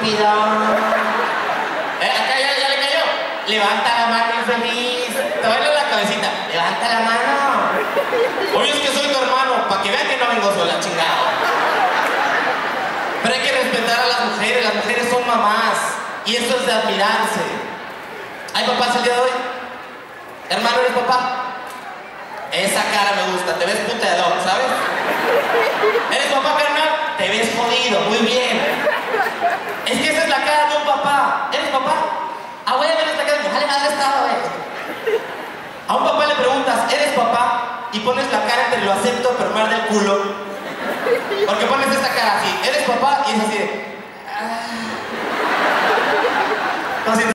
estúpido. Acá ya le cayó. Levanta la mano, infeliz. Tómale la cabecita. Levanta la mano. Oye, es que soy tu hermano. Para que vean que no vengo sola, chingado. Pero hay que respetar a las mujeres. Las mujeres son mamás. Y eso es de admirarse. ¿Hay papás el día de hoy? Hermano, ¿eres papá? Esa cara me gusta. Te ves puteador, ¿sabes? ¿Eres papá, carnal? Te ves jodido. Muy bien. Es que esa es la cara de un papá. ¿Eres papá? Ah, güey, ven esta cara. Ojalá haga estado, güey. A un papá le preguntas, ¿eres papá? Y pones la cara entre lo acepto, pero mal del culo. Porque pones esta cara así, ¿eres papá? Y es así de...